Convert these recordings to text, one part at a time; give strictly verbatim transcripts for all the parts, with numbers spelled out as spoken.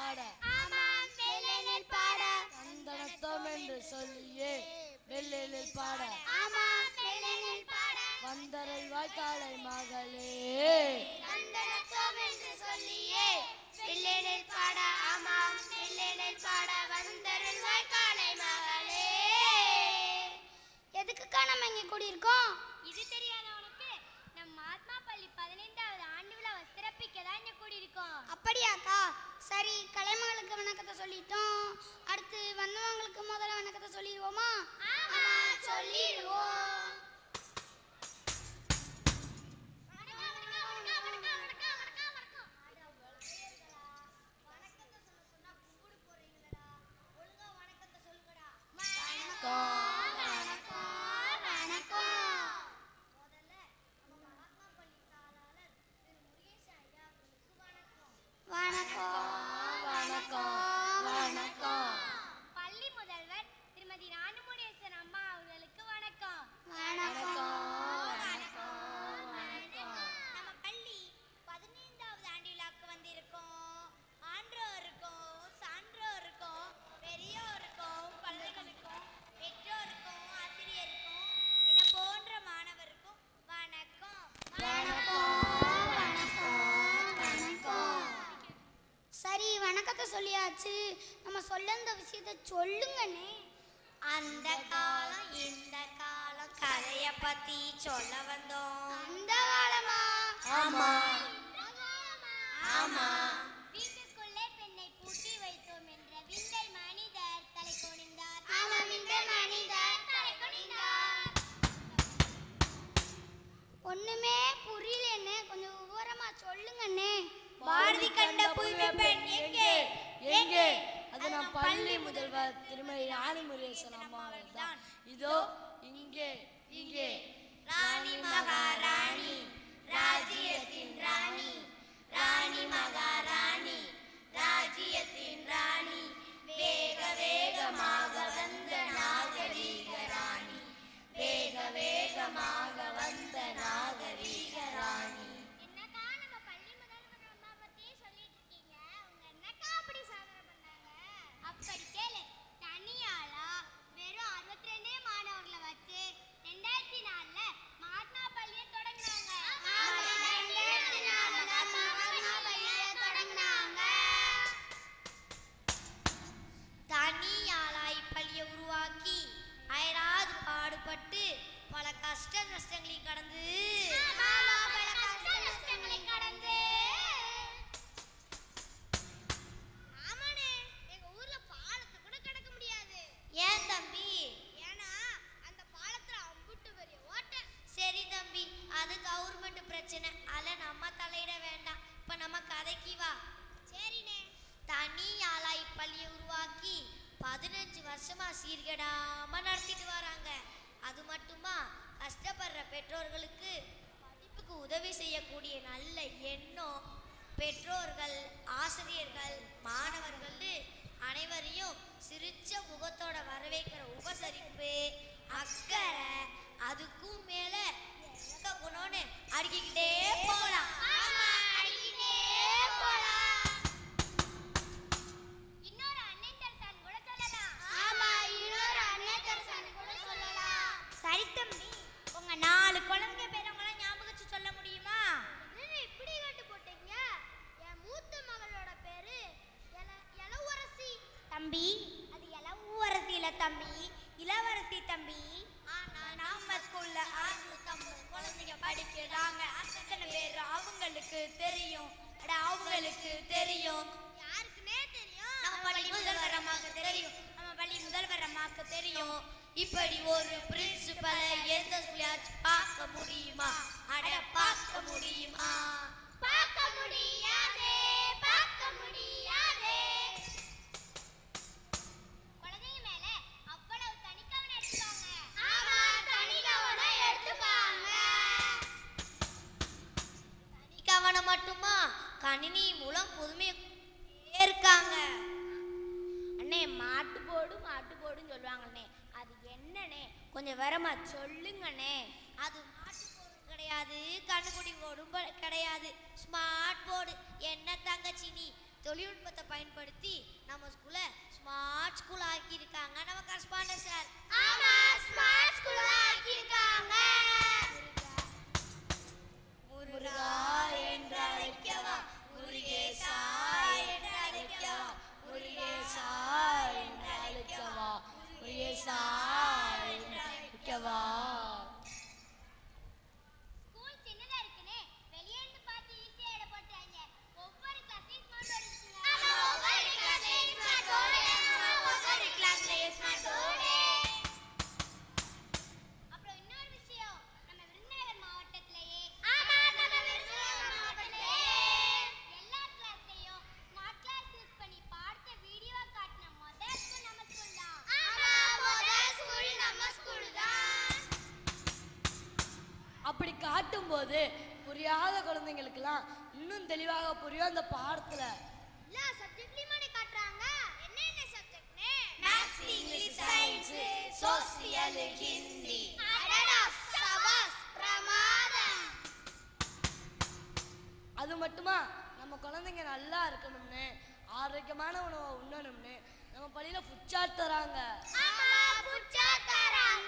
பாட ஆமாம் வெள்ளெனில் பாட வந்தனத்தோம் என்று சொல்லியே வெள்ளெனில் பாட ஆமாம் வெள்ளெனில் பாட வந்தரல் வாய்க்காலை மகளே வந்தனத்தோம் என்று சொல்லியே வெள்ளெனில் பாட ஆமாம் வெள்ளெனில் பாட வந்தரல் வாய்க்காலை மகளே. எதுக்குக்கா நம்ம இங்க கூடியிருக்கோம்? இது தெரியாத உனக்கு? நம் மகாத்மா பள்ளி பதினைந்தாவது ஆண்டு விழாவை சிறப்பிக்க தான் இங்க கூடியிருக்கோம். அப்படியாக்கா? சரி, கலைமகளுக்கு வணக்கத்தை சொல்லிட்டோம். அடுத்து வந்தவங்களுக்கு முதல்ல வணக்கத்தை சொல்லிடுவோமா? ஆமா, சொல்லிடுவோம். பள்ளி முதல்வர் திருமதி ராணிமுருகேசன் அம்மா அவர்களுக்கு வணக்கம். நம்ம பள்ளி பதினைந்தாவது ஆண்டு விழாக்கு வந்திருக்கோம். ஆன்றோருக்கும் சான்றோருக்கும் பெரியோருக்கும் பள்ளிகளுக்கும் பெற்றோருக்கும் ஆசிரியருக்கும் என போன்ற மாணவருக்கும் வணக்கம். சரி, வணக்கத்தை சொல்லியாச்சு. நம்ம சொல்ல இந்த விஷயத்தை சொல்லுங்கண்ணே. அந்த காலம் இந்த காலம் கதைய பத்தி சொல்ல வந்தோம். அந்த காலமா? ஆமா ஆமா. வீட்டுக்குள்ளே பெண்ணை பூட்டி வைத்தோம் என்ற விந்தை மனிதர் தலை குனிந்தார். ஆமா, இந்த மனிதர் தலை குனிந்தார். ஒண்ணுமே புரியலண்ணே, கொஞ்சம் விவரமா சொல்லுங்கண்ணே. பாரதி கண்ட புதுமை பெண் எங்கே எங்கே? அது நம் பள்ளி முதல்வர் திருமதி ராணிமுருகேசன் அம்மா தான். இதோ இங்கே இங்கே. ராணி மகாராணி, ராஜ்யத்தின் ராணி, ராணி மகாராணி, ராஜ்யத்தின் ராணி, வேக வேகமாக வந்த நாகரீக ராணி, வேக வேகமாக வந்த நாகரீக ராணி. என்னக்கா நம்ம பள்ளி முதல்வர் அம்மா பத்தியே சொல்லிட்டு இருக்கீங்க? அவங்க என்னக்கா அப்படி சாதனை பண்ணாங்க? அப்படி கேளு. தனியாளா வெறும் அறுபத்தி ரெண்டே மாணவர்களை வச்சு ரெண்டாயிரத்தி நாலுல மகாத்மா பள்ளியை தொடங்கினாங்க. தனியாளாய் பள்ளியை உருவாக்கி அயராது பாடுபட்டு பல கஷ்ட நஷ்டங்களை கடந்து கடந்து ஆமாண்ணே, எங்க ஊர்ல பாலத்தை கூட கடக்க முடியாது. ஏன் தம்பி? ஏன்னா அந்த பாலத்துல அம்புட்டு பெரிய ஓட்டை. சரி தம்பி, அது கவர்மெண்ட் பிரச்சனை, அத நம்ம தலையிட வேண்டாம். இப்ப நம்ம கதைக்கு வா. சரிண்ணே. தனி ஆளாய் பள்ளியை உருவாக்கி பதினஞ்சு வருஷமா சீர்கேடாம நடத்திட்டு வராங்க. அது மட்டுமா, கஷ்டப்படுற பெற்றோர்களுக்கு படிப்புக்கு உதவி செய்யக்கூடிய நல்ல எண்ணம் பெற்றோர்கள், ஆசிரியர்கள், மாணவர்கள் அனைவரையும் சிரிச்ச முகத்தோட வரவேற்கிற உபசரிப்பு, அக்கறை, அதுக்கும் மேல எங்க குணம்னு அடுக்கிக்கிட்டே போகலாம். ஆமா, அடிக்கிட்டே போலாம். இன்னொரு அன்னை தெரசான்னு கூட சொல்லலாம். ஆமா, இன்னொரு அன்னை தெரசான்னு கூட சொல்லலாம். சரி தம்பி, உங்க நாலு குழந்தைங்க பேரவங்களாம் ஞாபகம் வச்சு சொல்ல முடியுமா? என்னண்ணே இப்படி கட்டு போட்டீங்க? என் மூத்த மகளோட பேரு எல- இளவரசி. தம்பி, அது இளவரசி இல்ல தம்பி, இளவரசி தம்பி. ஆனா நம்ம ஸ்கூல்ல அறுநூத்தம்பது குழந்தைங்க படிக்கிறாங்க. அத்தனை பேர் அவங்களுக்கு தெரியும். அட அவங்களுக்கு தெரியும். யாருக்குன்னே தெரியும். நம்ம பள்ளி முதல்வர் அம்மாக்கு தெரியும். நம்ம பள்ளி முதல்வர் அம்மாக்கு தெரியும். இப்படி ஒரு பிரின்சிபலை எந்த ஸ்கூல்லையாச்சும் பார்க்க முடியுமா? அட பார்க்க முடியுமா? பார்க்க முடியாதே, பார்க்க முடியாதே. குழந்தைங்க மேல அவ்வளவு தனிக்கவனம் எடுத்துக்காங்க. ஆமா, தனி கவனம் எடுத்துப்பாங்க. தனி கவனம் மட்டுமா, கணினி மூலம் புதுமை இருக்காங்க. அண்ணே, மாட்டு போடு மாட்டு போடுன்னு சொல்லுவாங்கண்ணே, அது என்னண்ணே? கொஞ்சம் வரமா சொல்லுங்கண்ணே. அது மாட்டு போர்டு கிடையாது, கண்ணுக்குடி போர்டும் கிடையாது, ஸ்மார்ட் போர்டு. என்ன தங்கச்சி நீ தொழில்நுட்பத்தை பயன்படுத்தி நம்ம ஸ்கூலை ஸ்மார்ட் ஸ்கூல் ஆக்கி இருக்காங்க நம்ம கரஸ்பாண்டன்ட் சார். ஆமா, ஸ்மார்ட் ஸ்கூல் ஆக்கி இருக்காங்க. முருகா என்று அழைக்கவா, முருகேசா என்று அழைக்கவா, முருகேசா என்று அழைக்கவா, முருகேசா என்று அழைக்கவா. ஸ்கூல் சின்னதா இருக்குனே வெளிய இருந்து பார்த்து ஈஸியா எடை போட்டாங்க. ஒவ்வொரு கிளாஸ்லயும் ஸ்மார்ட் போர்டு இருக்குங்க. ஆமா, ஒவ்வொரு கிளாஸ்லயும் ஸ்மார்ட் போர்டு. ஆமா, ஒவ்வொரு கிளாஸ்லயும் ஸ்மார்ட் போர்டு. அப்புறம் இன்னொரு விஷயம், நம்ம விருதுநகர் மாவட்டத்திலேயே ஆமா நம்ம விருதுநகர் மாவட்டத்திலேயே எல்லா கிளாஸ்லயும் ஸ்மார்ட் கிளாஸ் யூஸ் பண்ணி பாடத்தை வீடியோவா காட்டின முதல் ஸ்கூல் நம்ம ஸ்கூல் தான். ஆமா, முதல் ஸ்கூல் நம்ம ஸ்கூல் தான். அப்படி காட்டும்போது புரியாத குழந்தைங்களுக்கெல்லாம் இன்னும் தெளிவாக புரியும் அந்த பாடத்துல. எல்லா சப்ஜெக்ட்லயுமே காட்டுறாங்க. என்னென்ன சப்ஜெக்ட்னே? Maths, English, science, social, Hindi. அடடா, சபாஸ், பிரமாதம். அது மட்டுமா நம்ம குழந்தைங்க நல்லா இருக்கணும்னு ஆரோக்கியமான உணவை உண்ணணும்னு நம்ம பள்ளியில ஃபுட் சார்ட் தராங்க. ஆமா, புச்சா தராங்க.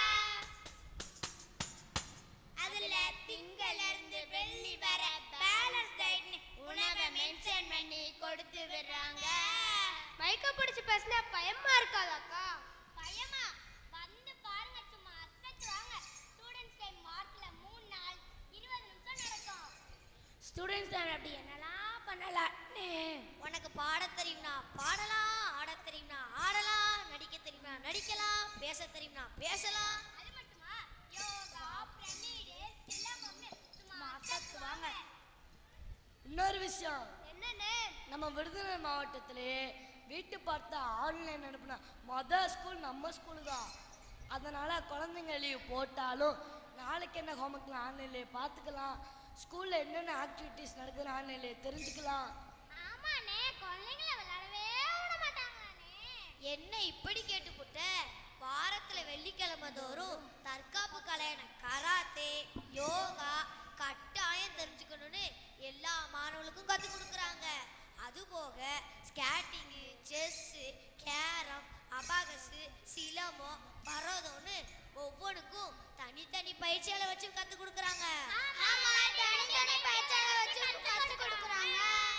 அதுல திங்கள்ல இருந்து வெள்ளி வர பேலன்ஸ் டயட்னு உணவை மென்ஷன் பண்ணி கொடுத்து விடுறாங்க. மைக்க பிடிச்சு பேசினா பயமா இருக்காதாக்கா? பயமா? வந்து பாருங்க, சும்மா அசத்துவாங்க. ஸ்டூடண்ட்ஸ் டைம் மார்க்ல மூணு நாள் இருபது நிமிஷம் நடக்கும். ஸ்டூடெண்ட்ஸ் டைம் அப்படி என்னெல்லாம் பண்ணலான்னு உனக்கு பாட தெரியும்னா பாடலாம், ஆட தெரியும்னா ஆடலாம், நடிக்க தெரியும்னா நடிக்கலாம், பேச தெரியும்னா பேசலாம். அது மட்டுமா? யோகா, பிரமிடு, சிலம்பம்னு சும்மா அசத்துவாங்க. இன்னொரு விஷயம், என்னன்னு? நம்ம விருதுநகர் மாவட்டத்திலே வீட்டு பார்த்த ஆன்லைன் அனுப்புனா மொதல் ஸ்கூல் நம்ம ஸ்கூலு தான். அதனால குழந்தைங்க லீவ் போட்டாலும் நாளைக்கு என்ன ஹோம்ஒர்க்ல ஆன்லைன்லேயே பார்த்துக்கலாம், ஸ்கூல்ல என்னென்ன ஆக்டிவிட்டிஸ் நடக்குதுன்னு ஆன்லைன்லேயே தெரிஞ்சுக்கலாம். ஆமாண்ணே, குழந்தைங்களை விளையாடவே விட மாட்டாங்கண்ணே. என்ன இப்படி கேட்டுப்புட்ட? வாரத்துல வெள்ளிக்கிழமை தோறும் தற்காப்பு கலையான கராத்தே, யோகா கட்டாயம் தெரிஞ்சுக்கணும்னு எல்லா மாணவர்களுக்கும் கற்றுக் கொடுக்குறாங்க. அதுபோக skating, chess, carrom, abacus, silambam, பரதம்னு ஒவ்வொன்றுக்கும் தனித்தனி பயிற்சியாளை வச்சு கற்றுக் கொடுக்குறாங்க. ஆமா, தனித்தனி பயிற்சியாளரை வச்சு கற்றுக் கொடுக்குறாங்க.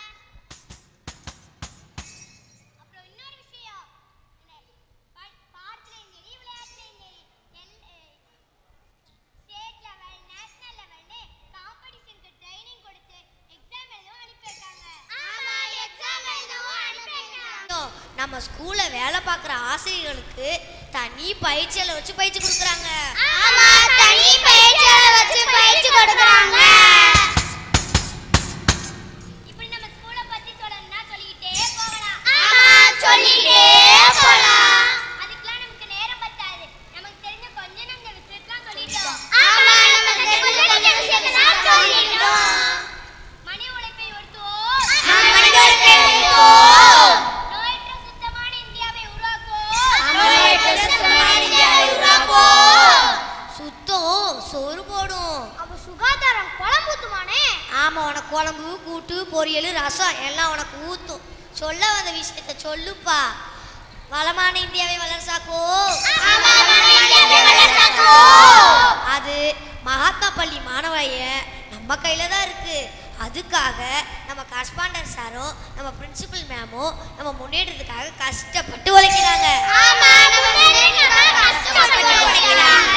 அப்புறம் இன்னொரு விஷயம், இந்த ப- பாடத்துலயும் சரி, விளையாட்டுலயும் சரி, எல்- ஸ்டேட் லெவல், நேஷனல் லெவல்னு காம்படிஷனுக்கு ட்ரைனிங் கொடுத்து எக்ஸாம் எழுதவும் அனுப்பி வைக்காங்க. ஆமா, எக்ஸாம் எழுதவும் அனுப்பி வைக்காங்க. நம்ம ஸ்கூல்ல வேலை பார்க்குற ஆசிரியர்களுக்கு தனி பயிற்சியாளை வச்சு பயிற்சி கொடுக்குறாங்க. ஆமா, தனி பயிற்சியாளரை வச்சு பயிற்சி கொடுக்குறாங்க. இப்படி நம்ம ஸ்கூலை பத்தி சொல்லணும்னா சொல்லிக்கிட்டே போகலாம். ஆமா, சொல்லிட்டே போகலாம். அதுக்கெல்லாம் நமக்கு நேரம் பத்தாது. நமக்கு தெரிஞ்ச கொஞ்ச நஞ்ச விஷயத்தெல்லாம் சொல்லிட்டோம். ஆமா, நமக்கு தெரிஞ்ச கொஞ்ச விஷயத்தெல்லாம் சொல்லிட்டோம். மணி உழைப்பை ஒருத்துவோம். மனித உழைப்பை ஒருத்துவோம். நோயற்ற சுத்தமான இந்தியாவை உருவாக்குவோம். நோயற்ற சுத்தமான இந்தியாவை உருவாக்குவோம். சுத்தம் சோறு போடும். அப்ப சுகாதாரம் குழம்பு ஊத்துமானே. ஆமா, உனக்கு குழம்பு, கூட்டு, பொரியல், ரசம் எல்லாம் உனக்கு ஊத்தும். சொல்ல வந்த விஷயத்த சொல்லுப்பா. வளமான இந்தியாவை வளர்ச்சாக்குவோம். அது மகாத்மா பள்ளி மாணவரைய நம்ம கையில தான் இருக்கு. அதுக்காக நம்ம கரஸ்பாண்டன்ட் சாரும் நம்ம பிரின்சிபல் மேமும் நம்ம முன்னேற்றத்துக்காக கஷ்டப்பட்டு உழைக்கிறாங்க. ஆமா, நம்ம முன்னேற்றத்துக்காக கஷ்டப்பட்டு உழைக்கிறாங்க.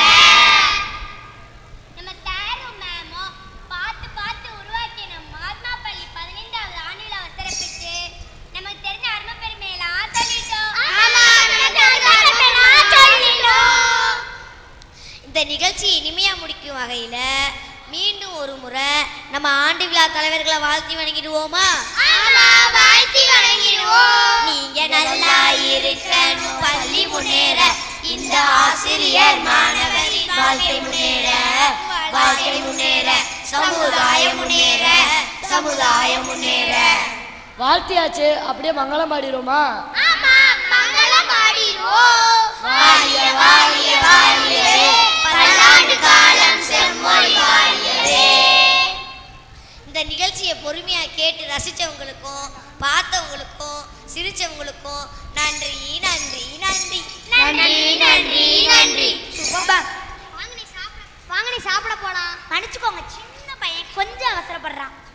நம்ம சாரும் மேமும் பார்த்து பார்த்து உருவாக்கிய நம்ம மகாத்மா பள்ளி பதினைந்தாவது ஆண்டு விழாவை சிறப்பித்து நமக்கு தெரிஞ்ச அருமை பெருமையெல்லாம் சொல்லிட்டோம். ஆமா, நமக்கு தெரிஞ்ச அருமையெல்லாம் சொல்லிட்டோம். இந்த நிகழ்ச்சி இனிமையா முடிக்கும் வகையில மீண்டும் ஒரு முறை நம்ம ஆண்டு விழா தலைவர்களை வாழ்த்தி வணங்கிடுவோமா? ஆமா, வாழ்த்தி வணங்கிடுவோம். நீங்க நல்லா இருக்கணும், பள்ளி முன்னேற, இந்த ஆசிரியர் மாணவரின் வாழ்க்கை முன்னேற, வாழ்க்கை முன்னேற, சமுதாயம் முன்னேற, சமுதாயம் முன்னேற. வாழ்த்தியாச்சு, அப்படியே மங்களம் பாடிடுவோமா? ஆமா, மங்களம் பாடிடுவோம். வாழிய வாழிய வாழியவே, பல்லாண்டு காலம் செம்மொழி வாழியவே. இந்த நிகழ்ச்சியை பொறுமையா கேட்டு ரசிச்சவங்களுக்கும் பார்த்த சிரிச்சவங்களுக்கும் நன்றி நன்றி நன்றி நன்றி நன்றி நன்றி. வாங்க நீ சாப்பிட வாங்க நீ சாப்பிட போலாம். மன்னிச்சுக்கோங்க, சின்ன பையன் கொஞ்சம் அவசரப்படுறான்.